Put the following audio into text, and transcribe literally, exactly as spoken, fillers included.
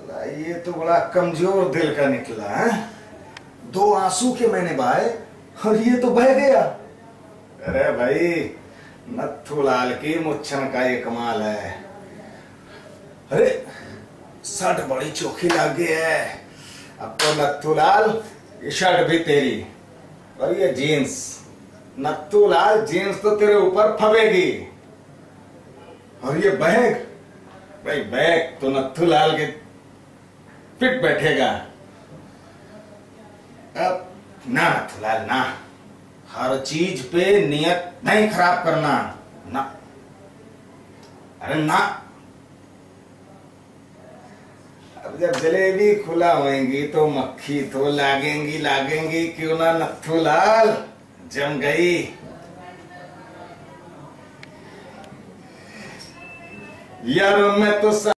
साला ये तो बड़ा कमजोर दिल का निकला है। दो आंसू के मैंने बहाए और ये तो बह गया। अरे भाई नथुलाल की मुच्छन का ये कमाल है। अरे शर्ट बड़ी चोखी लग गई है। अब तो नथुलाल ये शर्ट भी तेरी और ये जीन्स। नथुलाल जीन्स तो तेरे ऊपर फबेगी और ये बैग, भाई बैग तो नथुलाल के फिट बैठेगा। अब ना नथुलाल ना, हर चीज पे नियत नहीं खराब करना ना। अरे ना, अब जब जलेबी खुला होएंगी तो मक्खी तो लागेंगी लागेंगी क्यों ना नथुलाल। जम गई। यार मैं तो